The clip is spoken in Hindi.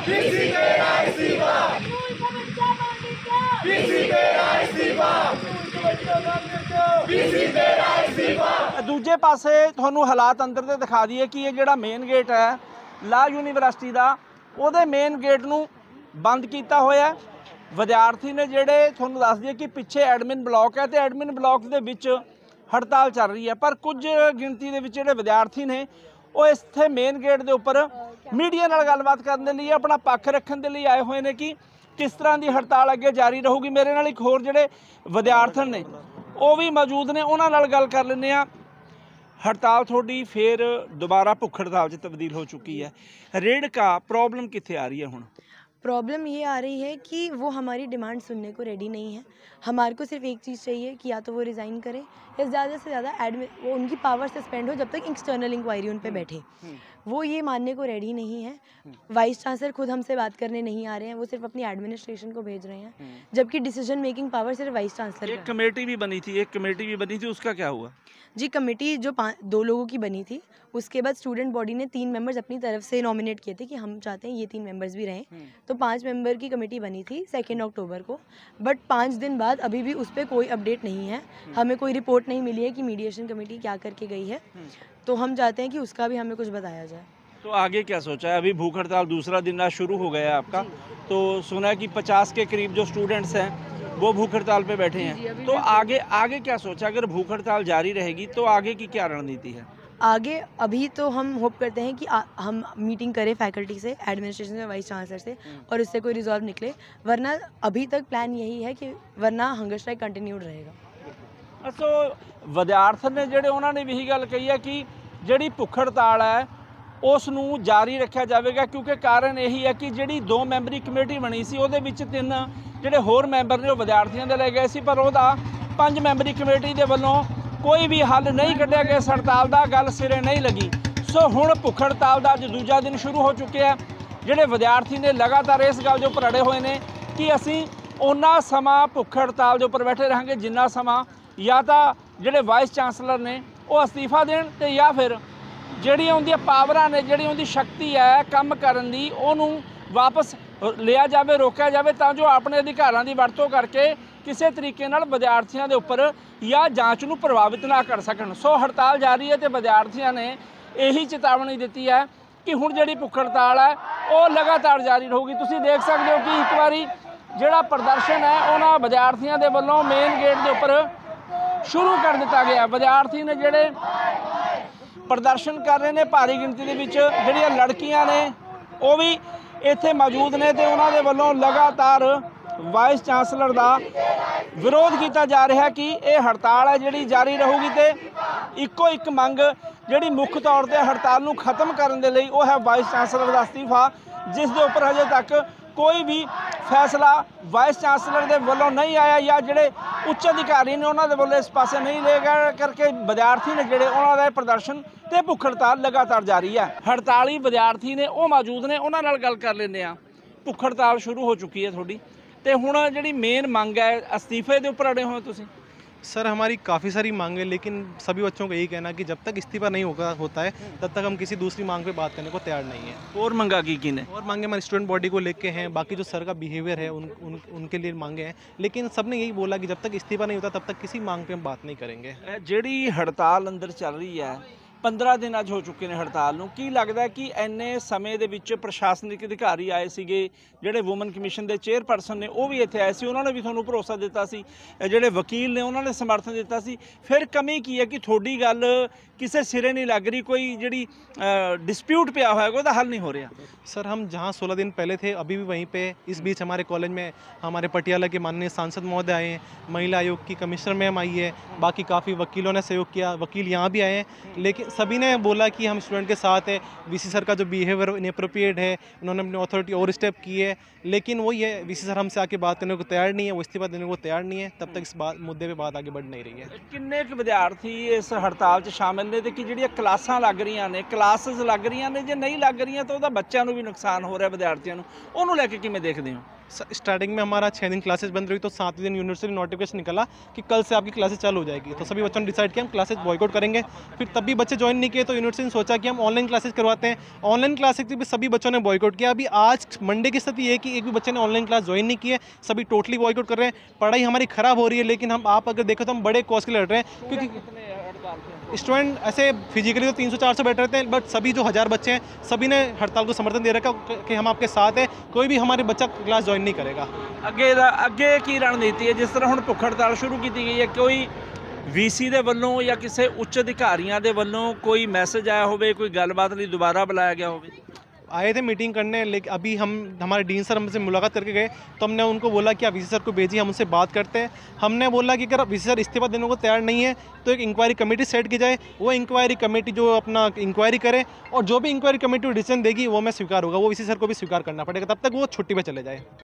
दूजे पासे तुहानू हालात अंदर दे दिखा दिए कि ये जिहड़ा मेन गेट है ला यूनीवर्सिटी का ਉਹਦੇ मेन गेट नू बंद किया होया। विद्यार्थी ने जिहड़े तुहानू दस दिए कि पिछे एडमिन ब्लॉक है तो एडमिन ब्लॉक दे विच हड़ताल चल रही है, पर कुछ गिणती दे विच जिहड़े विद्यार्थी ने वो इत्थे मेन गेट के उपर मीडिया नाल गलबात करने लई अपना पक्ष रखने के लिए आए हुए हैं कि किस तरह की हड़ताल अगे जारी रहूगी। मेरे नाल एक होर जिहड़े विद्यार्थी ने वो भी मौजूद ने, उन्हां नाल गल कर लैंदे आ। हड़ताल थोड़ी फिर दोबारा भुख हड़ताल च तब्दील हो चुकी है। रेड का प्रॉब्लम कित्थे आ रही है हुण? प्रॉब्लम ये आ रही है कि वो हमारी डिमांड सुनने को रेडी नहीं है। हमारे को सिर्फ एक चीज़ चाहिए कि या तो वो रिज़ाइन करें या ज़्यादा से ज़्यादा एडमिन वो उनकी पावर सस्पेंड हो जब तक एक्सटर्नल इंक्वायरी उन पे बैठे। वो ये मानने को रेडी नहीं है। वाइस चांसलर खुद हमसे बात करने नहीं आ रहे हैं, वो सिर्फ अपनी एडमिनिस्ट्रेशन को भेज रहे हैं, जबकि डिसीजन मेकिंग पावर सिर्फ वाइस चांसलर। एक कमेटी भी बनी थी, उसका क्या हुआ? जी, कमेटी जो 2 लोगों की बनी थी, उसके बाद स्टूडेंट बॉडी ने 3 मेंबर्स अपनी तरफ से नॉमिनेट किए थे कि हम चाहते हैं ये 3 मेंबर्स भी रहें। तो 5 मेंबर की कमेटी बनी थी 2 अक्टूबर को, बट 5 दिन बाद अभी भी उस पर कोई अपडेट नहीं है। हमें कोई रिपोर्ट नहीं मिली है कि मीडिएशन कमेटी क्या करके गई है, तो हम चाहते हैं कि उसका भी हमें कुछ बताया जाए। तो आगे क्या सोचा है? अभी भूख हड़ताल दूसरा दिन आज शुरू हो गया है आपका, तो सुना है कि 50 के करीब जो स्टूडेंट्स हैं वो भूख हड़ताल पे बैठे हैं, तो आगे क्या सोचा? अगर भूख हड़ताल जारी रहेगी तो आगे की क्या रणनीति है? आगे अभी तो हम होप करते हैं कि हम मीटिंग करें फैकल्टी से, एडमिनिस्ट्रेशन से, वाइस चांसलर से, और इससे कोई रिजॉल्व निकले। वरना अभी तक प्लान यही है कि वरना हंगर स्ट्राइक कंटिन्यूड रहेगा। सो विद्यार्थी ने जिहड़े उन्होंने भी यही गल कही है कि जिहड़ी भुख हड़ताल है उस नूं जारी रखा जाएगा, क्योंकि कारण यही है कि जिहड़ी 2 मैंबरी कमेटी बनी सी उहदे विच 3 जिहड़े होर मैंबर ने वो विद्यार्थियों दे ले गए सी, पर उहदा 5 मैंबरी कमेटी दे वल्लों कोई भी हल नहीं कढ़िया गया। इस हड़ताल का गल सिरे नहीं लगी। सो हुण भुख हड़ताल का अज दूजा दिन शुरू हो चुके हैं। जिहड़े विद्यार्थी ने लगातार इस गल के उपर अड़े हुए हैं कि असीं उन्ना समा भुख हड़ताल के उपर बैठे रहांगे जिन्ना समा या तो जिहड़े वाइस चांसलर ने वो अस्तीफा देण ते या फिर जिहड़ियां उहदियां पावरां ने, जिहड़ी उहदी शक्ति है काम करन दी, उहनूं वापस लिया जाए, रोकया जाए, तां जो अपने अधिकारां दी वरतों करके किसी तरीके नाल विद्यार्थियों के उपर या जांच नूं प्रभावित ना कर सकन। सो हड़ताल जारी है तो विद्यार्थियों ने यही चेतावनी दी है कि हुण जिहड़ी भुख हड़ताल है वो लगातार जारी रहूगी। तुसीं देख सकते हो कि एक बारी जिहड़ा प्रदर्शन है उन्हां विद्यार्थियों के वल्लों मेन गेट के उपर शुरू कर दिता गया। विद्यार्थी ने जिहड़े प्रदर्शन कर रहे हैं भारी गिणती के विच, जिहड़ियां लड़कियां ने वो भी इत्थे मौजूद ने, तो उन्हां दे वल्लों लगातार वाइस चांसलर का विरोध किया जा रहा है कि ये हड़ताल है जिहड़ी जारी रहूगी। तो इक्को एक मंग जिहड़ी मुख्य तौर पर हड़ताल नूं खत्म करने के लिए वो है वाइस चांसलर का अस्तीफा, जिस दे उपर हजे तक कोई भी फैसला वाइस चांसलर के वलों नहीं आया या जिहड़े उच्च अधिकारी ने उन्होंने वलों इस पासे नहीं ले गए, करके विद्यार्थी ने जिहड़े उन्होंने प्रदर्शन ते भुख हड़ताल लगातार जारी है। हड़ताली विद्यार्थी ने वो मौजूद ने, उन्हां नाल गल कर लेंदे आ। भुख हड़ताल शुरू हो चुकी है थोड़ी, तो हुण जिहड़ी मेन मंग है अस्तीफे के उपर अड़े हुए तुसीं? सर हमारी काफ़ी सारी मांग है, लेकिन सभी बच्चों को यही कहना कि जब तक इस्तीफा नहीं होता है तब तक हम किसी दूसरी मांग पे बात करने को तैयार नहीं है। और मंगा की ने? और मांगे हमारे स्टूडेंट बॉडी को लेके हैं, बाकी जो सर का बिहेवियर है उनके लिए मांगे हैं, लेकिन सब ने यही बोला कि जब तक इस्तीफा नहीं होता तब तक किसी मांग पे हम बात नहीं करेंगे। जिहड़ी हड़ताल अंदर चल रही है 15 दिन अज हो चुके हैं हड़ताल नूं, की लगता है कि इन्ने समय दे विच प्रशासनिक अधिकारी आए सीगे, जिहड़े वूमन कमीशन के चेयरपर्सन ने वो भी इत्थे आए सी, उन्होंने भी तुहानूं भरोसा दिता सी, जिहड़े वकील ने उन्होंने समर्थन दिता सी, फिर कमी की है कि थोड़ी गल किसी सिरे नहीं लग रही, कोई जिहड़ी डिस्प्यूट पिया हुआ है उसका हल नहीं हो रहा? सर हम जहाँ 16 दिन पहले थे अभी भी वहीं पे। इस बीच हमारे कॉलेज में हमारे पटियाला के माननीय सांसद महोदय आए हैं, महिला आयोग की कमिश्नर मैम आई है, बाकी काफ़ी वकीलों ने सहयोग किया, वकील यहाँ भी आए हैं, लेकिन सभी ने बोला कि हम स्टूडेंट के साथ है। वीसी सर का जो बिहेवियर इनएप्रोप्रिएट है, उन्होंने अपनी अथॉरिटी ओवर स्टेप की है, लेकिन वो ये वीसी सर हमसे आके बात करने को तैयार नहीं है, वो इस्तीफा देने को तैयार नहीं है, तब तक इस मुद्दे पे बात आगे बढ़ नहीं रही है। किन्ने विद्यार्थी इस हड़ताल च शामिल ने, कि जिहड़ियां क्लासां लग रही ने, क्लासेस लग रही ने, जे नहीं लग रही तो उहदा बच्चों को भी नुकसान हो रहा, विद्यार्थियों को उन्होंने लैके किवें देखदे हो? स्टार्टिंग में हमारा 6 दिन क्लासेस बंद रही, तो 7वें दिन यूनिवर्सिटी नोटिफिकेशन निकला कि कल से आपकी क्लासेस चालू हो जाएगी, तो सभी बच्चों ने डिसाइड किया हम क्लासेस बॉयकॉट करेंगे। फिर तब भी बच्चे ज्वाइन नहीं किए तो यूनिवर्सिटी ने सोचा कि हम ऑनलाइन क्लासेस करवाते हैं। ऑनलाइन क्लासेस भी सभी बच्चों ने बॉयकॉट किया। अभी आज मंडे की स्थिति ये है कि एक भी बच्चे ने ऑनलाइन क्लास ज्वाइन नहीं की है, सभी टोटली बॉयकॉट कर रहे हैं। पढ़ाई हमारी खराब हो रही है, लेकिन हम आप अगर देखो तो हम बड़े कॉज के लिए लड़ रहे हैं, क्योंकि स्टूडेंट ऐसे फिजिकली तो 300-400 बैठ रहते हैं, बट सभी जो 1000 बच्चे हैं सभी ने हड़ताल को समर्थन दे रखा कि हम आपके साथ हैं, कोई भी हमारे बच्चा क्लास ज्वाइन नहीं करेगा। ਅੱਗੇ ਕੀ ਰਣਨੀਤੀ ਹੈ? ਜਿਸ ਤਰ੍ਹਾਂ ਹੁਣ ਭੁੱਖ ਹੜਤਾਲ ਸ਼ੁਰੂ ਕੀਤੀ ਗਈ ਹੈ, ਕੋਈ ਵੀਸੀ ਦੇ ਵੱਲੋਂ ਜਾਂ ਕਿਸੇ ਉੱਚ ਅਧਿਕਾਰੀਆਂ ਦੇ ਵੱਲੋਂ ਕੋਈ ਮੈਸੇਜ ਆਇਆ ਹੋਵੇ, ਕੋਈ ਗੱਲਬਾਤ ਲਈ ਦੁਬਾਰਾ ਬੁਲਾਇਆ ਗਿਆ ਹੋਵੇ? आए थे मीटिंग करने, लेकिन अभी हमारे डीन सर हमसे मुलाकात करके गए तो हमने उनको बोला कि आप वीसी सर को भेजिए, हम उनसे बात करते हैं। हमने बोला कि अगर वीसी सर इस्तीफा देने को तैयार नहीं है तो एक इंक्वायरी कमेटी सेट की जाए, वो इंक्वायरी कमेटी जो अपना इंक्वायरी करे और जो भी इंक्वायरी कमेटी डिसीजन देगी वो मैं स्वीकार होगा, वो वीसी सर को भी स्वीकार करना पड़ेगा, तब तक वो छुट्टी पर चले जाए।